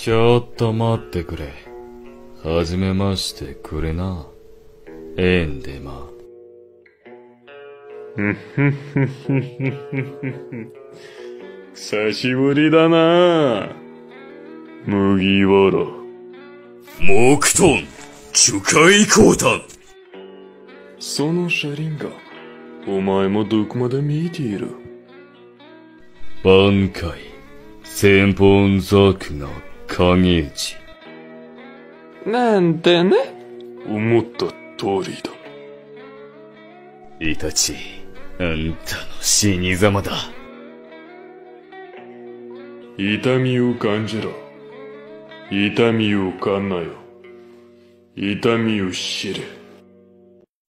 ちょっと待ってくれ。はじめましてくれな。エンデマ。 久しぶりだな麦わら。 木遁、樹海光炭。 その車輪が、お前もどこまで見ている。 挽回、千本桜が影打ち。 なんてね。思った通りだ。 イタチ、あんたの死に様だ。 痛みを感じろ。痛みを感なよ。痛みを知れ。